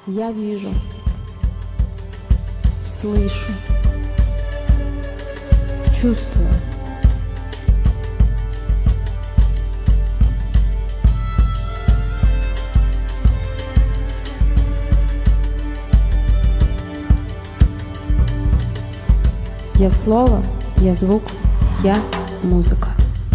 Я вижу, слышу, чувствую. Я слово, я звук, я музыка.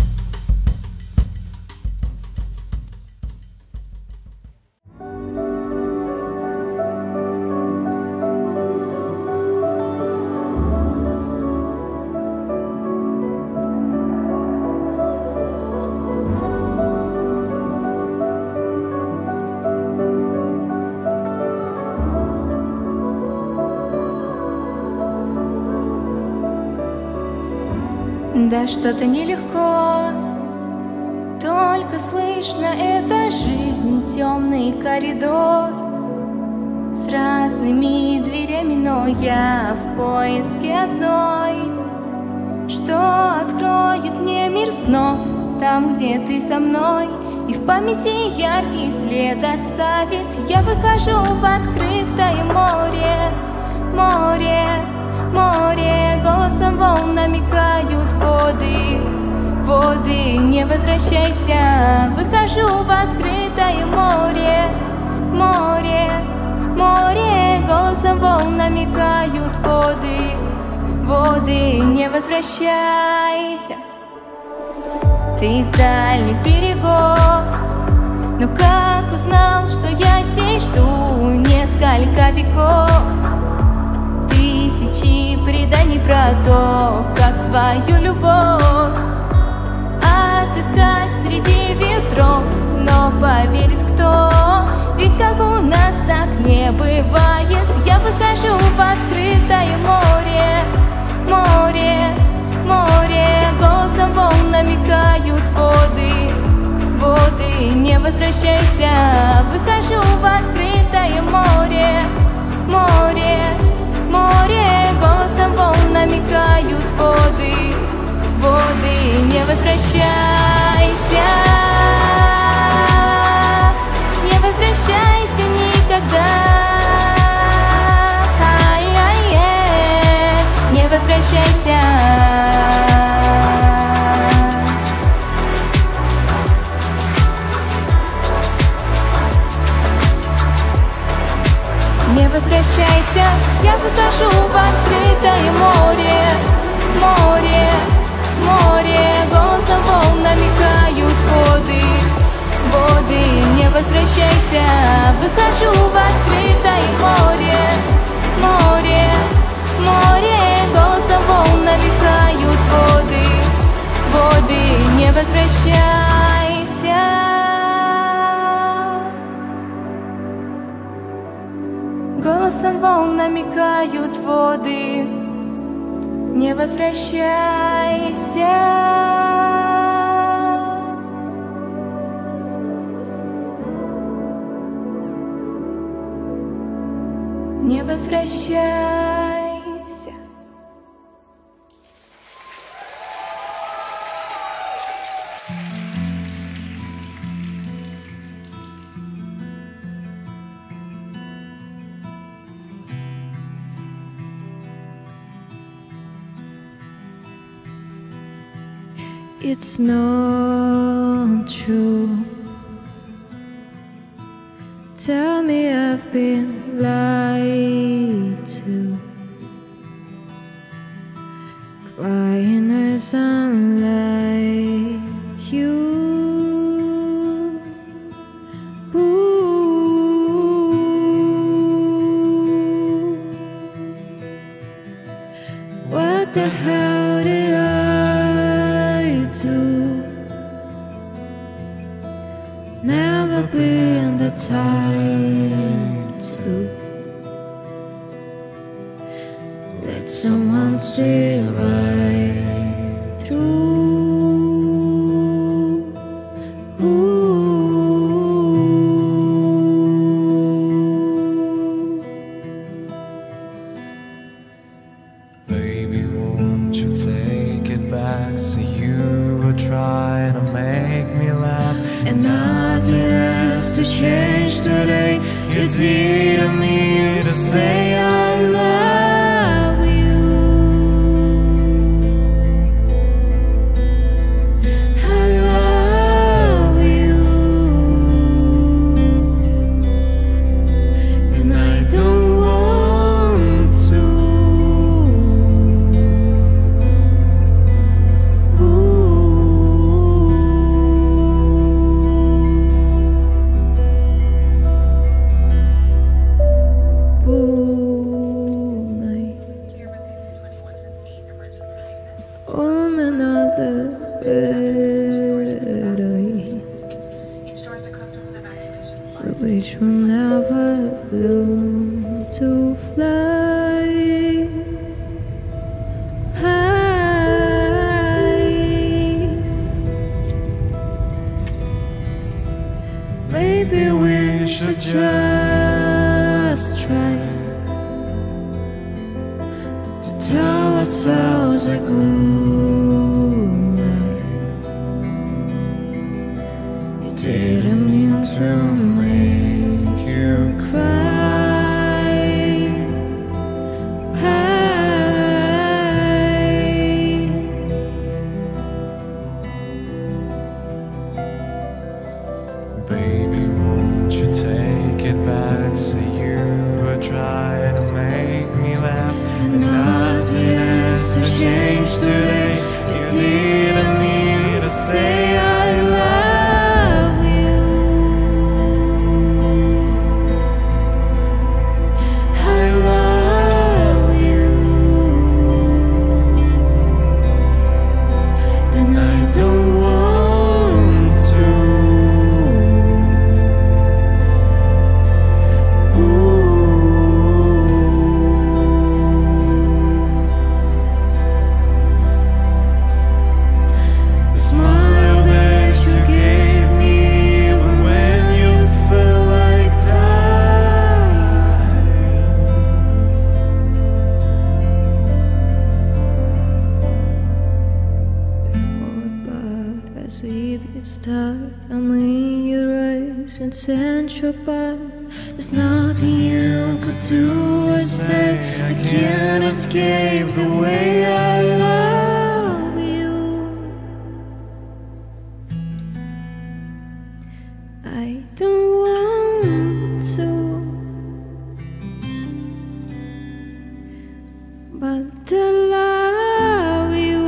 Да что-то нелегко, только слышно, это жизнь, темный коридор с разными дверями, но я в поиске одной, что откроет мне мир снов, там, где ты со мной, и в памяти яркий след оставит. Я выхожу в открытое море, море, море, голосом волн намекают воды, воды, не возвращайся. Выхожу в открытое море, море, море, голосом волн намекают воды, воды, не возвращайся. Ты из дальних берегов, но как узнал, что я здесь жду несколько веков? Тысячи преданий про то, как свою любовь отыскать среди ветров, но поверит кто? Ведь как у нас так не бывает. Я выхожу в открытое море, море, море, голосом волн намекают воды, воды, не возвращайся. Выхожу в открытое море, море, море, голосом волн намекают воды, воды, не возвращайся. Не возвращайся никогда. Не возвращайся. Не возвращайся, я выхожу в открытое море, море, море, голосом волн намекают воды, воды, не возвращайся. Выхожу в открытое море, море, море, голосом волн намекают воды, воды, не возвращайся. Голосом волн намекают воды, не возвращайся. Не возвращайся. It's not true. Tell me I've been lied to. Crying as unlike you. What the hell did I do? Never been the type to let someone see right through. Baby, won't you take it back? See, you were trying to make me laugh, And nothing has to change today. You didn't mean to say I love you. I love you, and I don't want to. On another bed, which will never learn to fly high. Maybe we should just try to tell ourselves a goodnight. You didn't mean to make you cry. Baby, won't you take it back? Say you were trying to make me laugh, and nothing has to change today. You didn't mean to say I love you. I love you, and I don't want to. The smile that you gave me even when you felt like dying. Before a bird as the heat gets tired, I'm in your eyes and send you back. There's nothing you could do or say. I can't escape the way I love you. I don't want to, but I love you.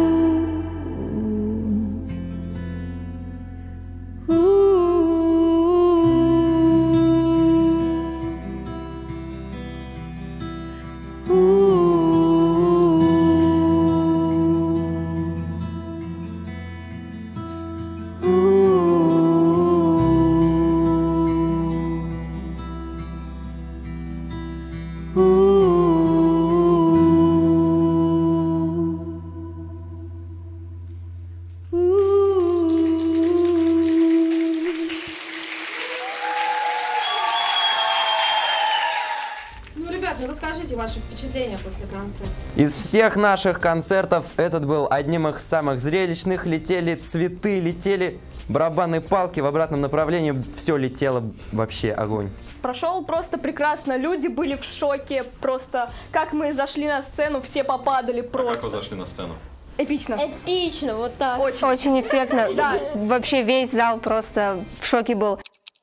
Ну, ребят, ну расскажите ваши впечатления после концерта. Из всех наших концертов этот был одним из самых зрелищных. Летели цветы, летели барабанные палки в обратном направлении. Все летело, вообще огонь. Прошел просто прекрасно. Люди были в шоке. Просто как мы зашли на сцену, все попадали просто. Как вы зашли на сцену? Эпично. Эпично, вот так. Очень эффектно. Да. Вообще весь зал просто в шоке был.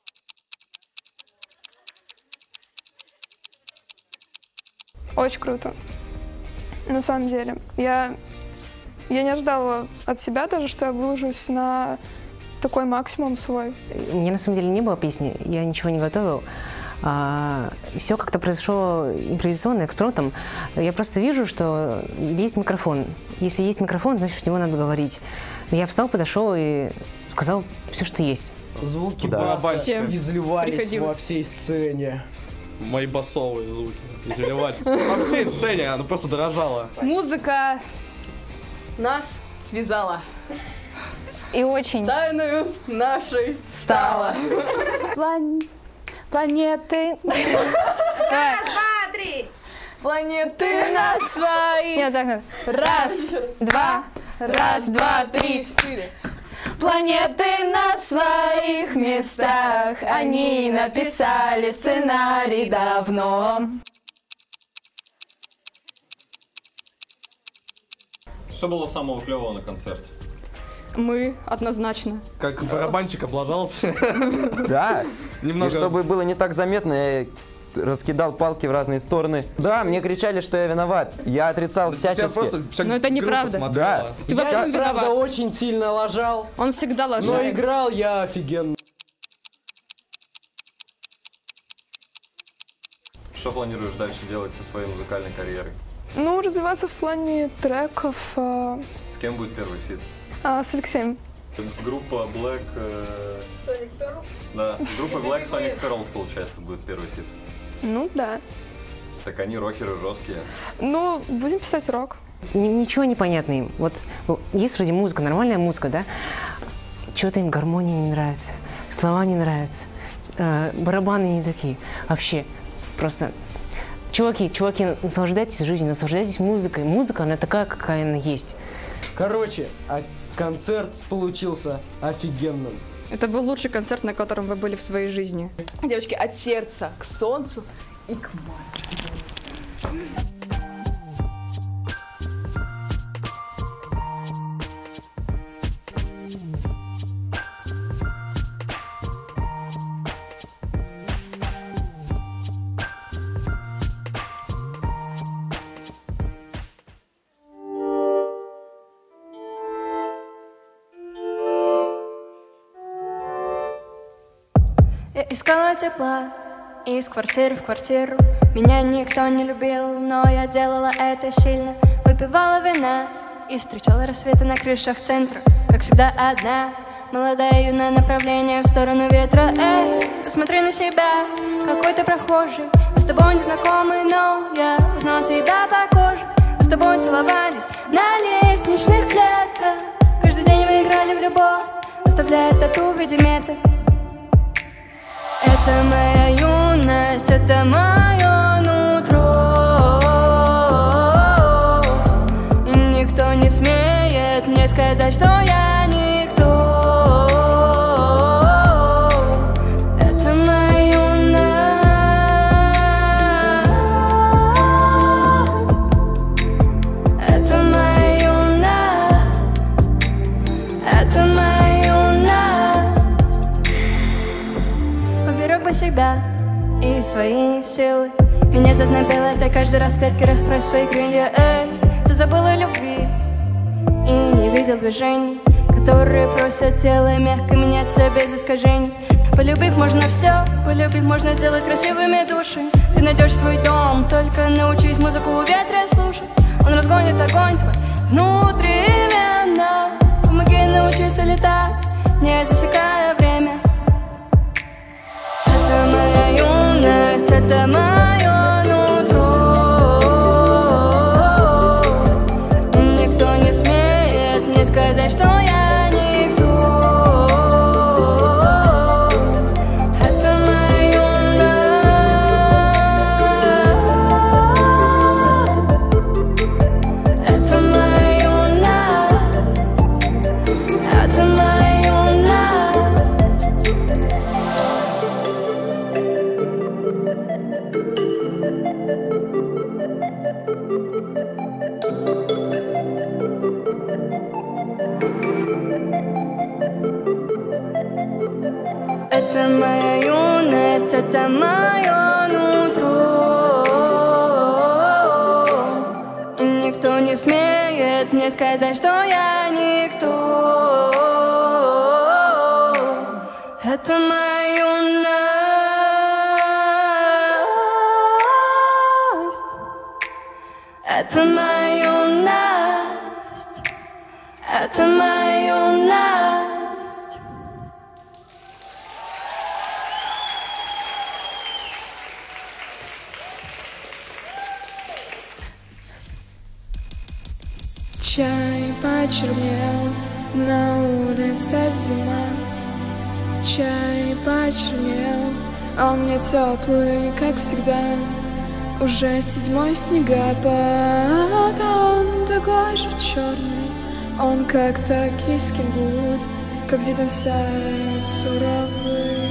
Очень круто. На самом деле. Я не ожидала от себя даже, что я выложусь на такой максимум свой. У меня на самом деле не было песни, я ничего не готовил. Все как-то произошло импровизационно, экспромтом. Я просто вижу, что есть микрофон. Если есть микрофон, значит, в него надо говорить. Я встал, подошел и сказал все, что есть. Звуки барабанщика изливались во всей сцене. Мои басовые звуки изливались во всей сцене, она просто дрожала. Музыка нас связала. И очень Тайною нашей стала. Планеты. Раз, два, три. Планеты нас свои. Нет, так надо. Раз, два, три, четыре. Планеты на своих местах, они написали сценарий давно. Что было самого клевого на концерте? Мы, однозначно. Как барабанщик облажался. Да. Немного... И чтобы было не так заметно, я раскидал палки в разные стороны. Да, мне кричали, что я виноват. Я отрицал всячески. Но это неправда. Да. Ты во всем Я, правда, виноват. очень сильно лажал. Он всегда Но лажает. играл я офигенно. Что планируешь дальше делать со своей музыкальной карьерой? Ну, развиваться в плане треков С кем будет первый фит? с Алексеем. Группа Black... Sonic Pearls? Да, группа Black Sonic Pearls, получается, будет первый фит. Ну, да. Так они рокеры жесткие. Ну, будем писать рок. Ничего не понятно им. Вот есть вроде музыка, нормальная музыка, да? Чего-то им гармония не нравится, слова не нравятся, барабаны не такие. Вообще, просто... Чуваки, наслаждайтесь жизнью, наслаждайтесь музыкой. Музыка, она такая, какая она есть. Короче, концерт получился офигенным. Это был лучший концерт, на котором вы были в своей жизни. Девочки, от сердца к солнцу и к маме. Я искала тепла из квартиры в квартиру. Меня никто не любил, но я делала это сильно. Выпивала вина и встречала рассветы на крышах центра. Как всегда одна, молодая юная, направление в сторону ветра. Эй, посмотри на себя, какой ты прохожий. Мы с тобой не знакомы, но я узнал тебя по коже. Мы с тобой целовались на лестничных клетках. Каждый день мы играли в любовь, оставляя тату в виде меток. Это моя юность, это мое нутро. И никто не смеет мне сказать, что я никто. Это моя юность. Это моя юность. Это моя юность. Поберег бы себя и свои силы. Меня зазнобило, ты каждый раз в клетке расстроишь свои крылья. Эй, ты забыл о любви и не видел движений, которые просят тело мягко меняться без искажений. Полюбив можно все, полюбив можно сделать красивыми души. Ты найдешь свой дом, только научись музыку ветра слушать. Он разгонит огонь твой внутривенно. Помоги научиться летать, не засекая время. Это моя юность, это мое нутро. И никто не смеет мне сказать, что я никто. Это моя юность. Это моя юность. Это моя юность. Это моя юность, это мое нутро. И никто не смеет мне сказать, что я никто. Это моя юность. Это моя юность. Это моя юность. Чай почернел, на улице зима. Чай почернел, а он мне теплый, как всегда. Уже 7-й снегопад, а он такой же черный. Он как токийский гуль, как день сяет суровый.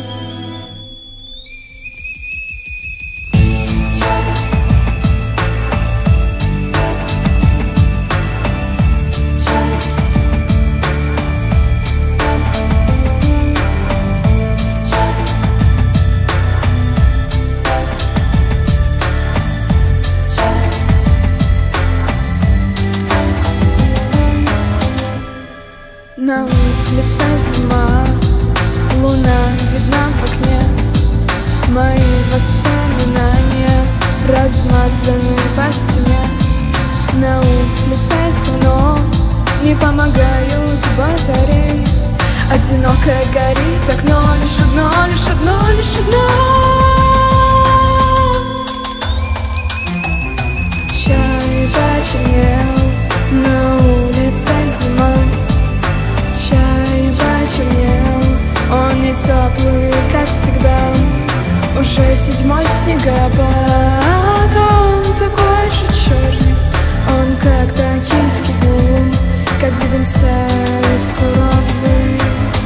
На улице зима, луна видна в окне. Мои воспоминания размазаны по стене. На улице темно, не помогают батареи. Одинокая горит окно, лишь одно, лишь одно, лишь одно. Чай почернел, на улице зима. Чай почернел, он не теплый, как всегда. Уже 7-й снегопад, он такой же черный. Он как токийский гул, как день сяет суровый.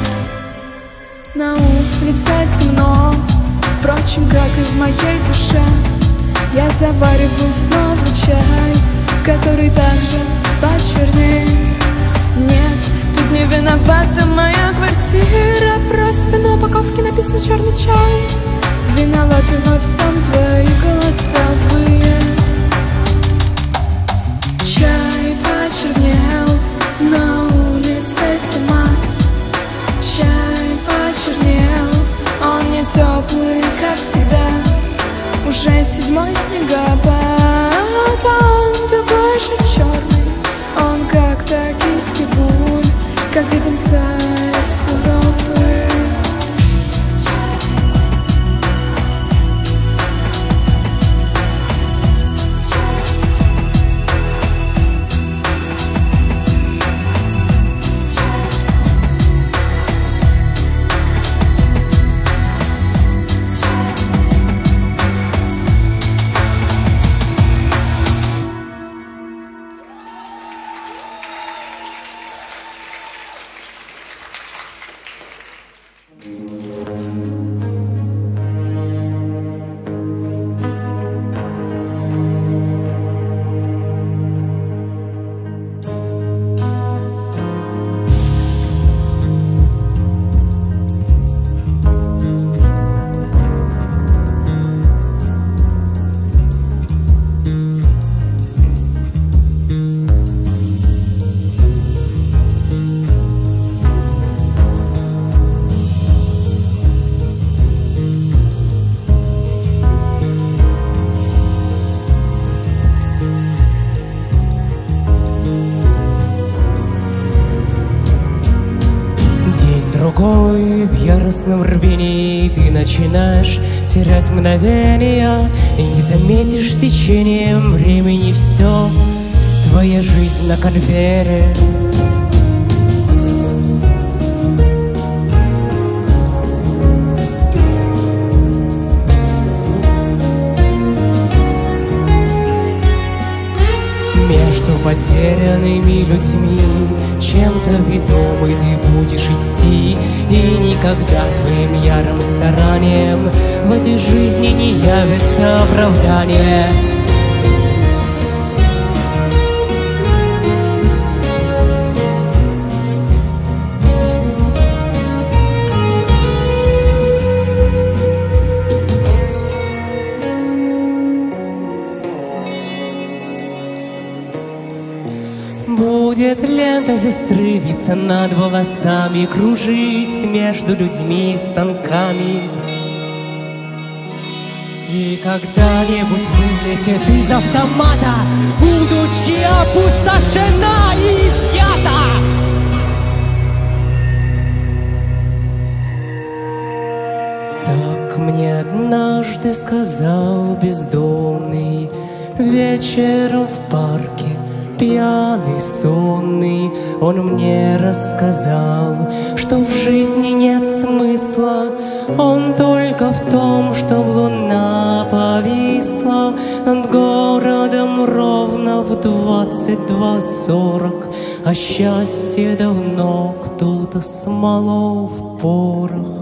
На улице темно, впрочем, как и в моей душе. Я завариваю снова чай, который также почернеет. Нет, тут не виновата моя квартира, просто на упаковке написано черный чай. Виноваты во всем твои голосовые. Чай почернел, на улице зима. Чай почернел, он не теплый, как всегда. Уже 7-й снегопад, он такой же черный. Он как токийский гуль, как день сяет суровый. Другой в яростном рвении ты начинаешь терять мгновения, и не заметишь с течением времени все, твоя жизнь на конвейере. Между потерянными людьми чем-то ведомый ты будешь идти, и никогда твоим ярым старанием в этой жизни не явится оправдание. Будет лента сестры виться над волосами, кружить между людьми и станками. И когда-нибудь вылетит из автомата, будучи опустошена и изъята. Так мне однажды сказал бездомный вечером в парке. Пьяный, сонный, он мне рассказал, что в жизни нет смысла, он только в том, что луна повисла над городом ровно в 22:40, а счастье давно кто-то смолол в порох.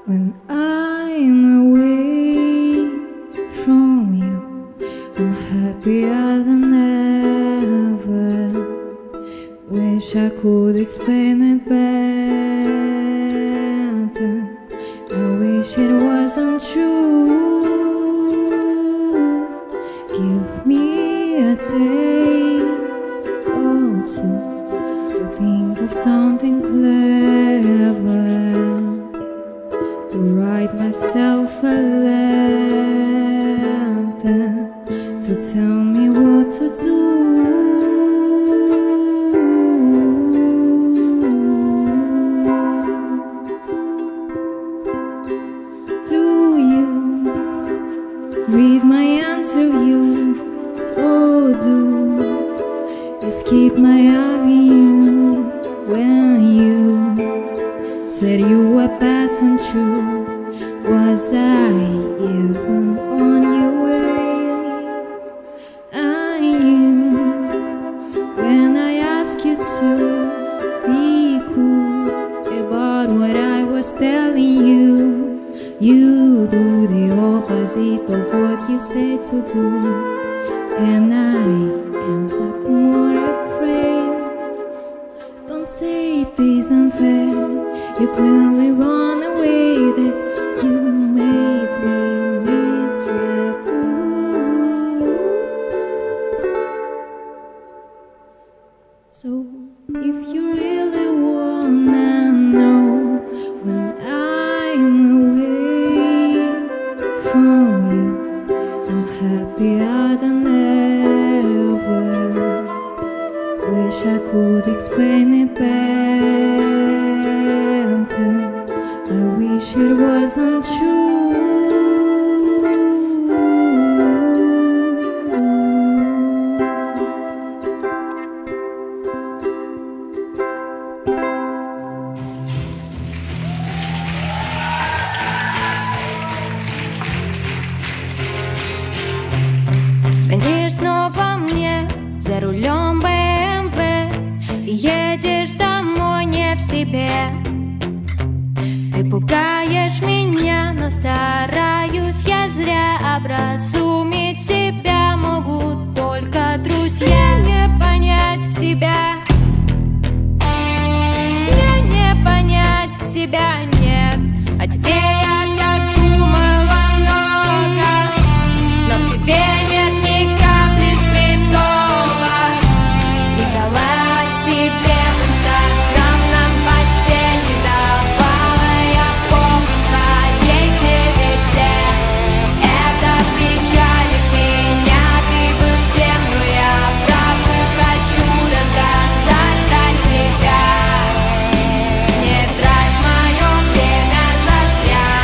When I'm away from you, I'm happier than ever. Wish I could explain it better. I wish it wasn't true. Give me a day or two to think of something clever, to write myself a letter, to tell me what to do. Do you read my interviews, or do you skip my avenue when you said you were passing through? Was I even on your way? Are you, when I asked you to be cool about what I was telling you, you do the opposite of what you said to do, and I end up more afraid. Don't say it isn't fair. You clearly run away, that you made me miserable. So if you really wanna know, when I'm away from you, I'm happier than ever. Wish I could explain it better. I wish it wasn't true. Звонишь снова мне за рулем БМВ и едешь домой не в себе. Ты пугаешь меня, но стараюсь я зря. Образумить себя могут только друзья. Не понять себя, мне не понять себя, нет. О тебе я так думала много, но в тебе нет ни капли святого. И брала тебе в Инстаграм нам постель не давала я помню твоей клевете. Это печалит меня, ты был всем, но я правду хочу рассказать про тебя. Не трать мое время зазря.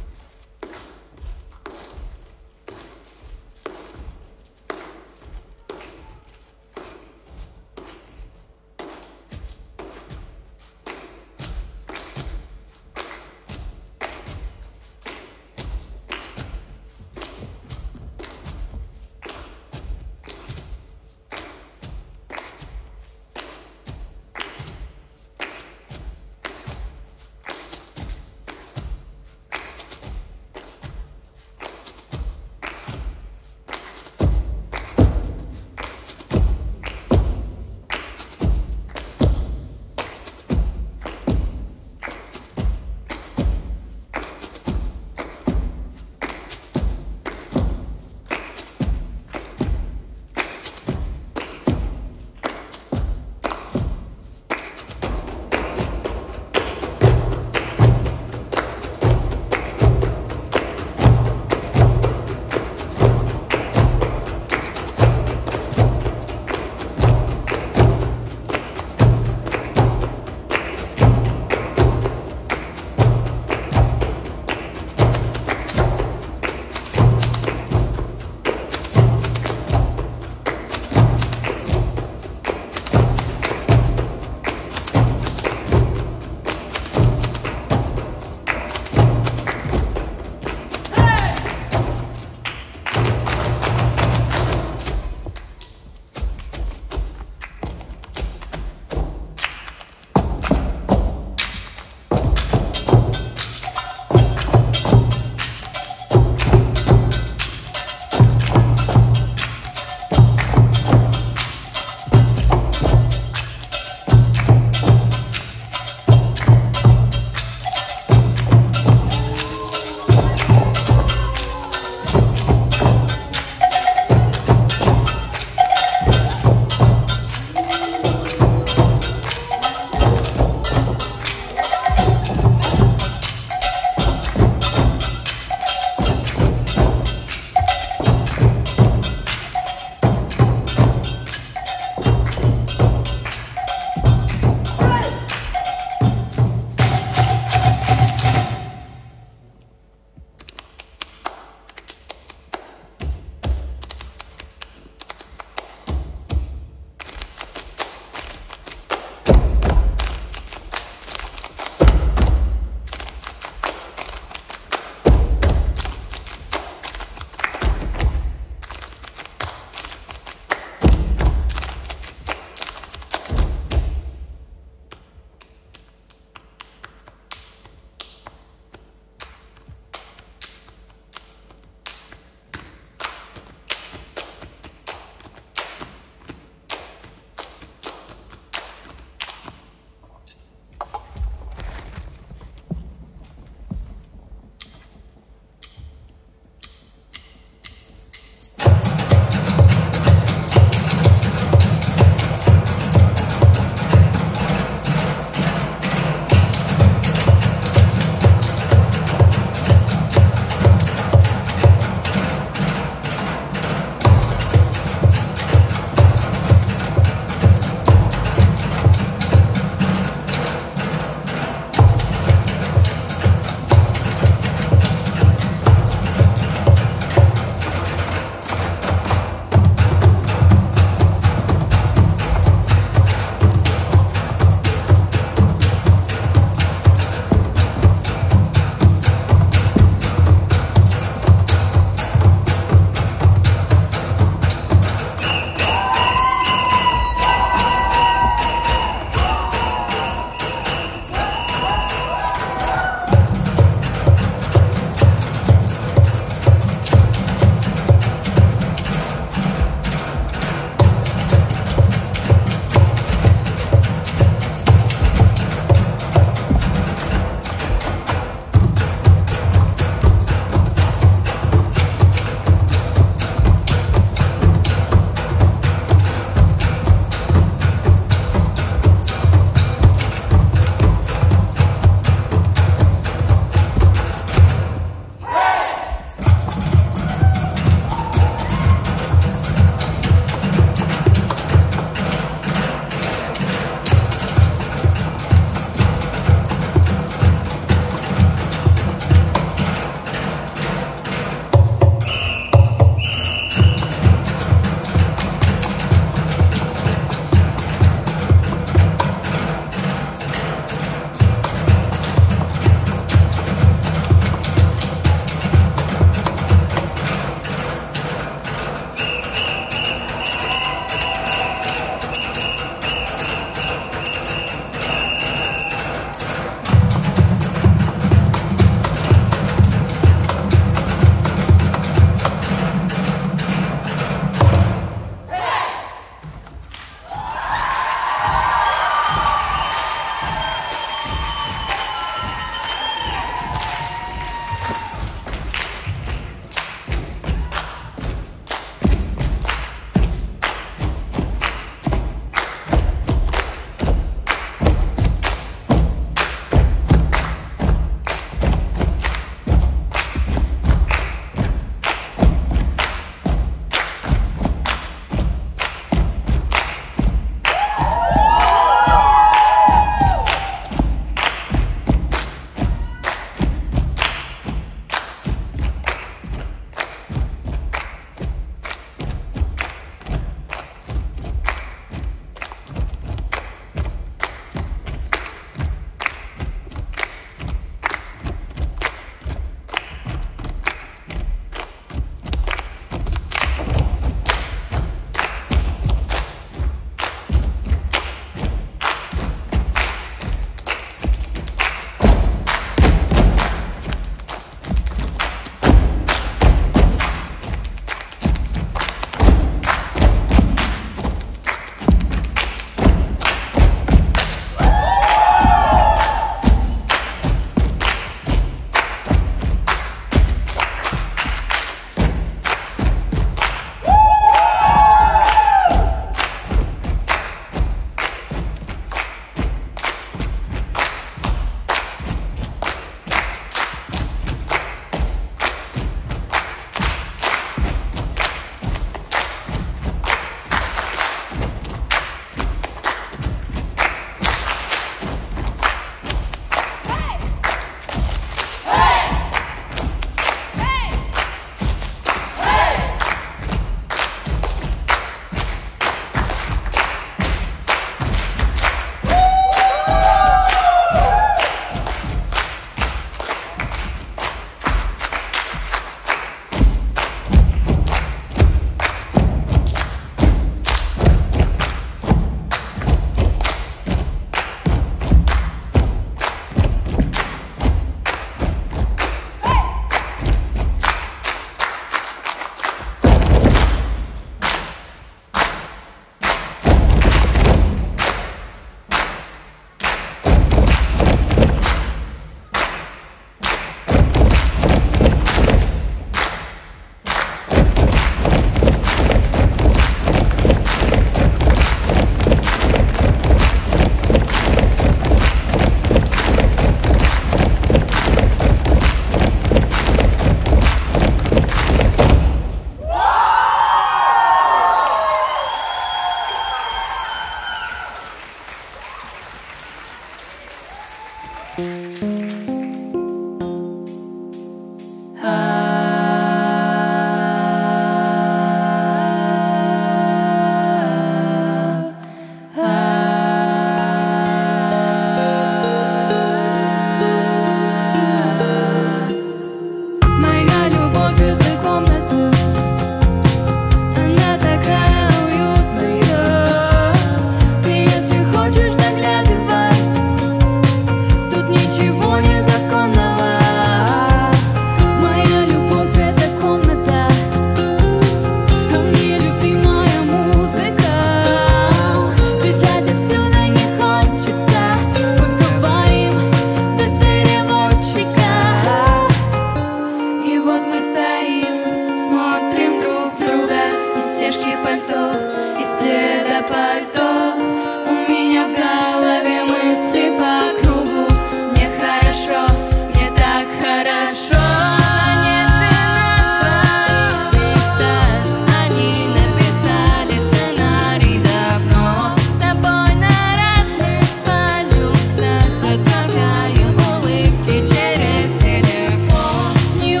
пальто, из пледа пальто. У меня в голове мысли по кругу. Мне хорошо, мне так хорошо. Планеты на своих местах, они написали сценарий давно. С тобой на разных полюсах отправляю улыбки через телефон. Не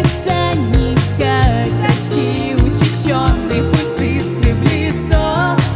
воспротивиться никак, зрачки учащенный, пульс искры в лицо.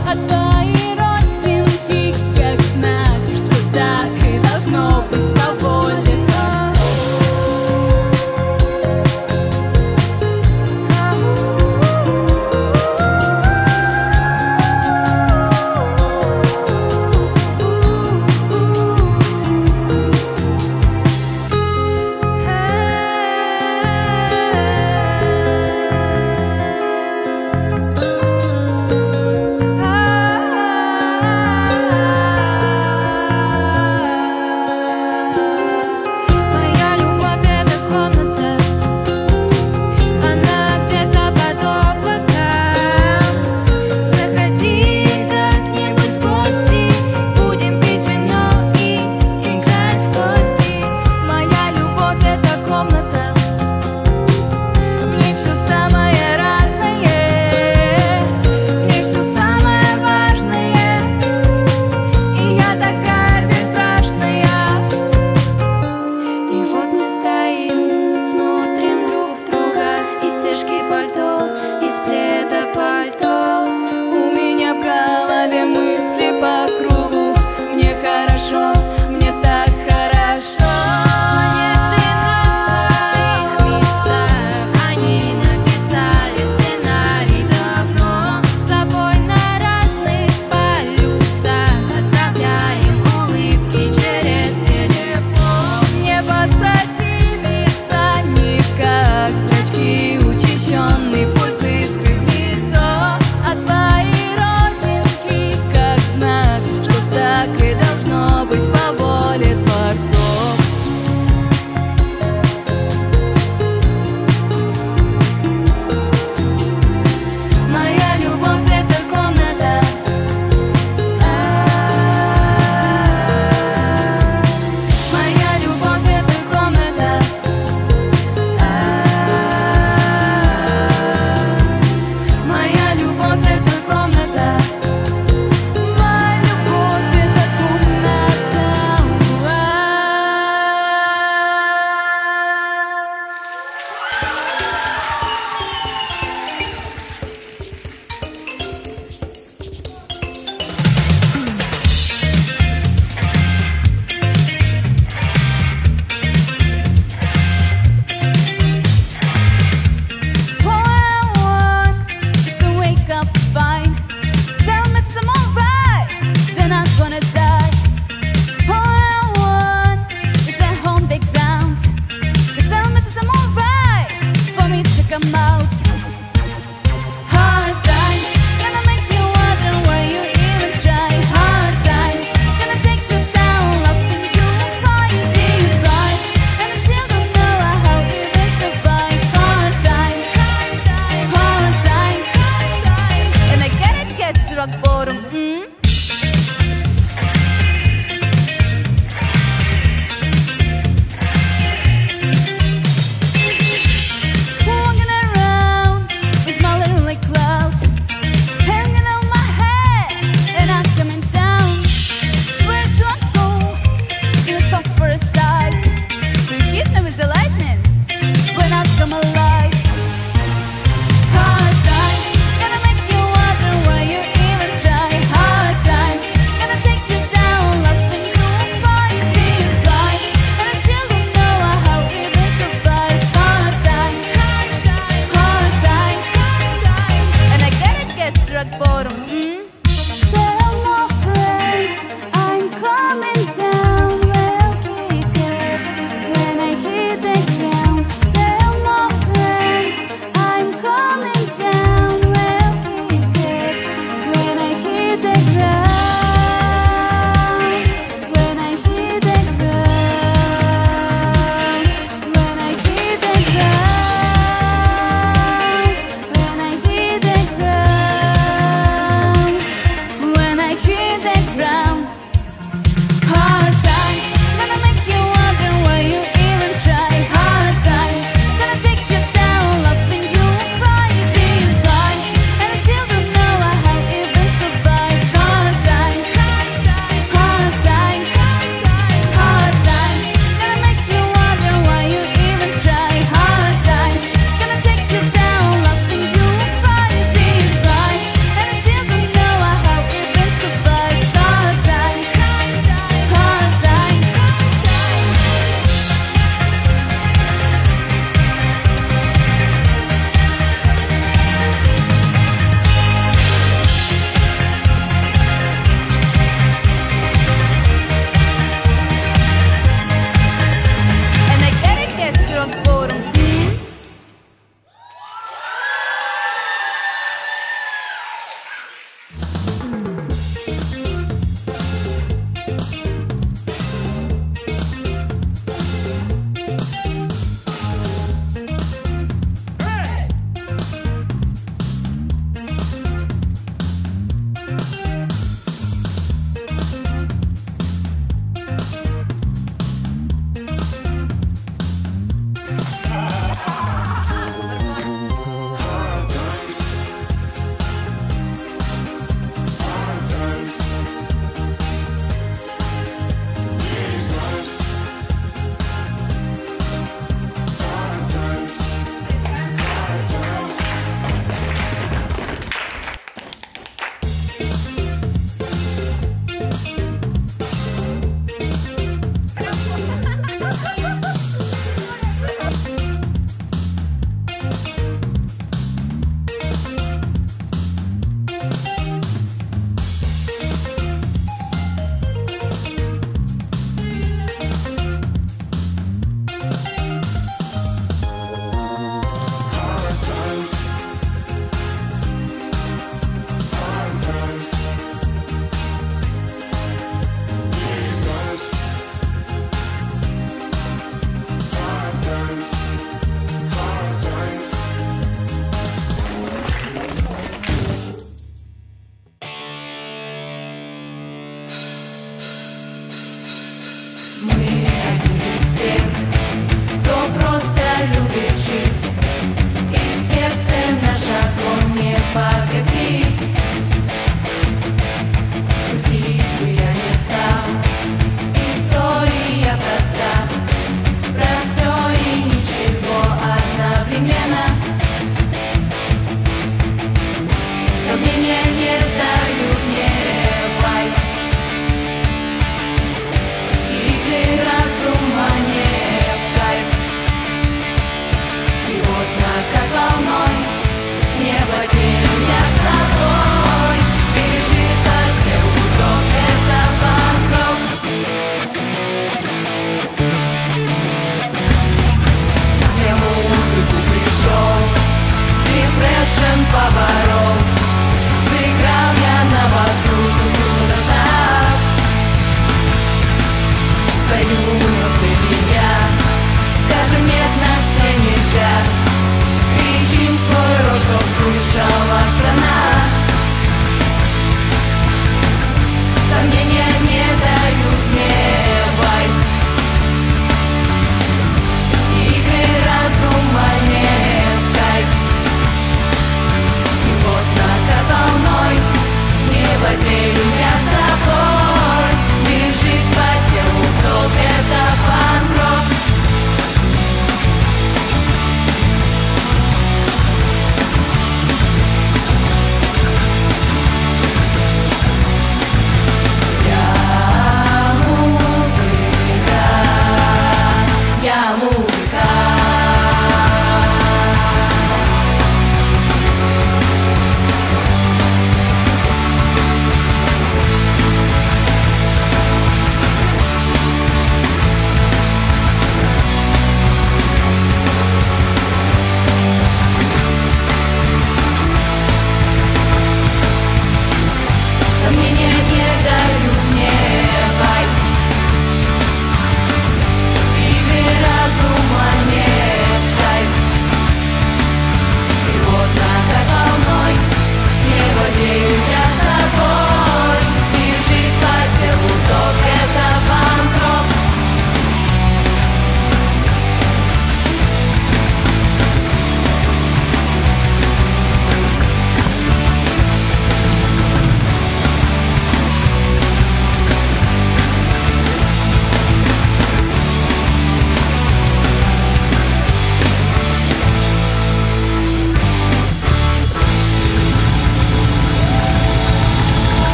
погасить.